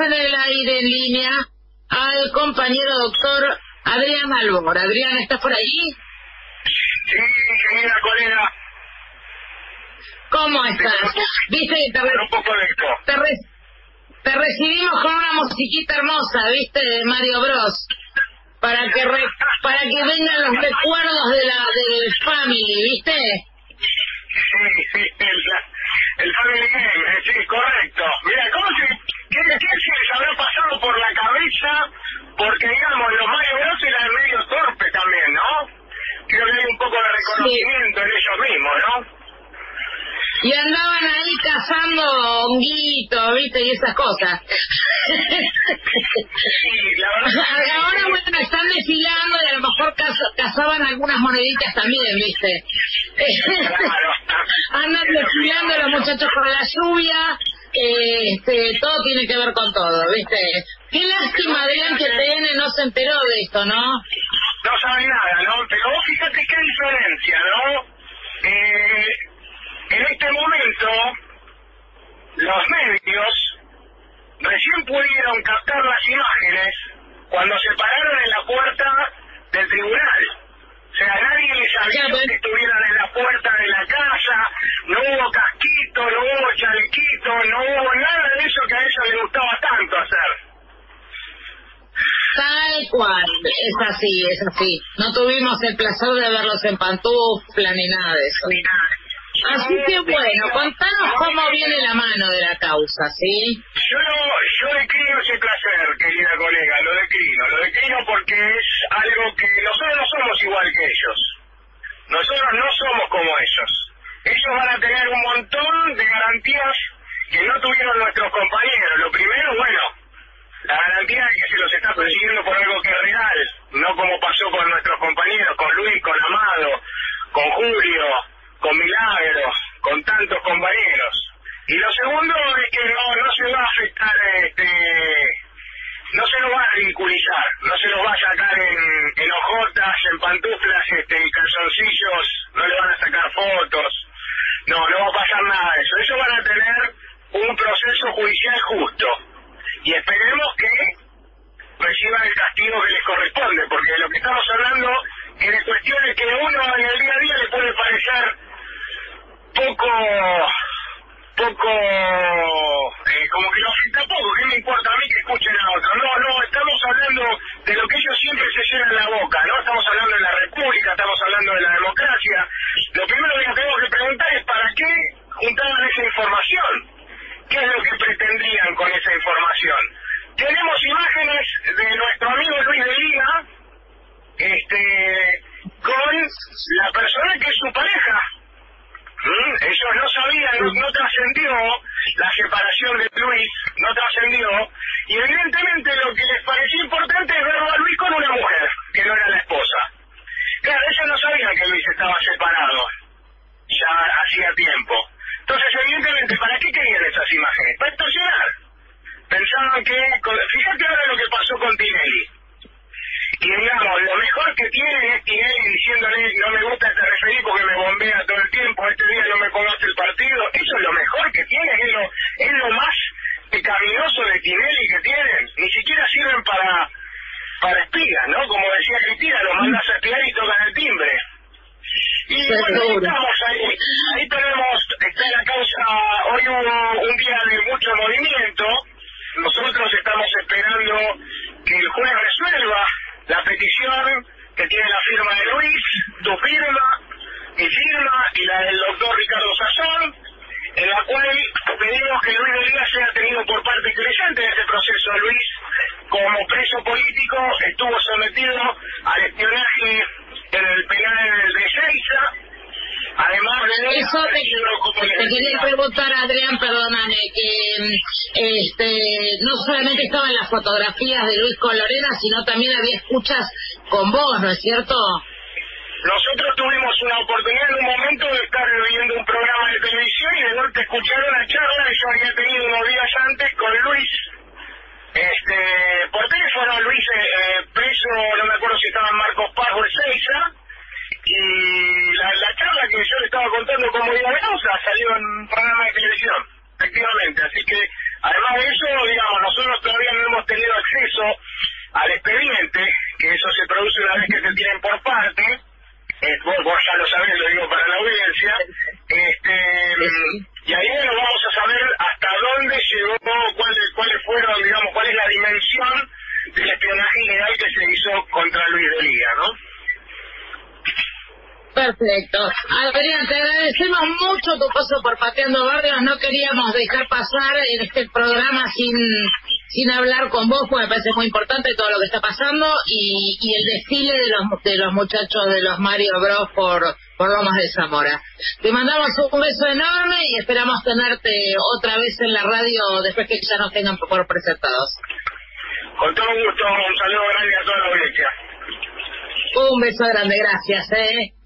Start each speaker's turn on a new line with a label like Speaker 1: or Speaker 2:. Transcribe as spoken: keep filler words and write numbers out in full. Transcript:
Speaker 1: en el aire, en línea, al compañero doctor Adrián Albor. Adrián, ¿estás por ahí?
Speaker 2: Sí, querida colega.
Speaker 1: ¿Cómo estás? ¿Viste? Te, re...
Speaker 2: un poco de esto.
Speaker 1: Te, re... te recibimos con una musiquita hermosa, ¿viste? De Mario Bros. Para que re... para que vengan los recuerdos de la del Family, ¿viste?
Speaker 2: Sí, sí, el, el Family Game, sí, correcto. Mira, ¿cómo se, qué, qué se les habrá pasado por la cabeza? Porque, digamos, los Mario Bros eran medio torpe también, ¿no? Creo que hay un poco de reconocimiento sí. en ellos mismos, ¿no?
Speaker 1: Y andaban ahí cazando honguitos, ¿viste? Y esas cosas.
Speaker 2: Sí, la verdad.
Speaker 1: Ahora, bueno, están desfilando y a lo mejor caz cazaban algunas moneditas también, ¿viste?
Speaker 2: Claro.
Speaker 1: Andan desfilando los muchachos por la lluvia. Este, todo tiene que ver con todo, ¿viste? Qué lástima, Adrián, que T N no se enteró de esto, ¿no?
Speaker 2: No sabe nada, ¿no? Pero vos fíjate qué diferencia, ¿no? Eh... En este momento, los medios recién pudieron captar las imágenes cuando se pararon en la puerta del tribunal. O sea, nadie les avisó que estuvieran en la puerta de la casa, no hubo casquito, no hubo chalequito, no hubo nada de eso que a ellos les gustaba tanto hacer.
Speaker 1: Tal cual, es así, es así. No tuvimos el placer de verlos en pantufla ni nada de eso. Así que bueno, contanos cómo viene la mano de la causa, ¿sí?
Speaker 2: Yo no, yo declino ese placer, querida colega, lo declino, lo declino porque es algo que nosotros no somos igual que ellos. Nosotros no somos como ellos. Ellos van a tener un montón de garantías que no tuvieron nuestros compañeros. Lo primero, bueno, la garantía es que se los está persiguiendo por algo que es real, no como pasó con nuestros compañeros, con Luis, con Amado, con Julio, con Milagros, con tantos compañeros. Y lo segundo es que no, no se va a afectar, este, no se lo va a ridiculizar, no se lo va a sacar en, en ojotas, en pantuflas, este, en calzoncillos, no le van a sacar fotos, no, no va a pasar nada de eso. Ellos van a tener un proceso judicial justo y esperemos que reciban el castigo que les corresponde, porque de lo que estamos hablando es de cuestiones que uno en el día a día le puede parecer poco, poco, eh, como que lo afecta poco. ¿Qué me importa a mí que escuchen a otro? No, no, estamos hablando de lo que ellos siempre se llenan la boca, ¿no? Estamos hablando de la república, estamos hablando de la democracia. Lo primero que nos tenemos que preguntar es ¿para qué juntaban esa información? ¿Qué es lo que pretendían con esa información? Tenemos imágenes de nuestro amigo Luis de Liga, este, con la persona que es su pareja. ¿Mm? Ellos no sabían, no, no trascendió la separación de Luis, no trascendió, y evidentemente lo que les pareció importante es verlo a Luis con una mujer, que no era la esposa. Claro, ellos no sabían que Luis estaba separado, ya hacía tiempo. Entonces, evidentemente, ¿para qué querían esas imágenes? Para extorsionar. Pensaban que, fíjate ahora lo que pasó con Tinelli. Y digamos, lo mejor que tiene es Tinelli diciéndole no me gusta este referí porque me bombea todo el tiempo, este día no me conoce el partido. Eso es lo mejor que tiene, es lo, es lo más pecaminoso de Tinelli que tienen. Ni siquiera sirven para para espías, ¿no? Como decía Cristina, lo mandas a espiar y tocan el timbre. Y bueno, ahí estamos, ahí, ahí tenemos, está la causa, hoy hubo un día de mucho movimiento, nosotros estamos esperando que el juez resuelva la petición que tiene la firma de Luis, tu firma, mi firma y la del doctor Ricardo Sazón, en la cual pedimos que Luis de Liga sea tenido por parte creyente de este proceso. Luis, como preso político, estuvo sometido al espionaje en el penal de Ezeiza, además de
Speaker 1: eso te, te quería preguntar, Adrián, perdóname, que este no solamente estaban las fotografías de Luis con Lorena, sino también había escuchas con vos, ¿no es cierto?
Speaker 2: Nosotros tuvimos una oportunidad en un momento de estar viendo un programa de televisión y de golpe escuchar una charla que yo había tenido unos días antes con Luis, este, por teléfono. Luis eh, preso, no me acuerdo si estaba en Marcos Paz o Ezeiza, y la, la charla que yo le estaba contando como Diego Mendoza salió en un programa de televisión, efectivamente. Así que, además de eso, digamos, nosotros todavía por parte, eh, vos, vos ya lo sabés, lo digo para la audiencia, este, y ahí bueno, vamos a saber hasta dónde llegó, cuáles, cuáles fueron, digamos, cuál es la dimensión del espionaje ilegal que se hizo contra Luis de Liga, ¿no?
Speaker 1: Perfecto. Adrián, te agradecemos mucho tu paso por Pateando Barrios. No queríamos dejar pasar en este programa sin sin hablar con vos, porque me parece muy importante todo lo que está pasando y, y el desfile de los de los muchachos de los Mario Bros por, por Lomas de Zamora. Te mandamos un beso enorme y esperamos tenerte otra vez en la radio después que ya nos tengan por presentados.
Speaker 2: Con todo gusto, un saludo grande a toda la audiencia.
Speaker 1: Un beso grande, gracias, eh.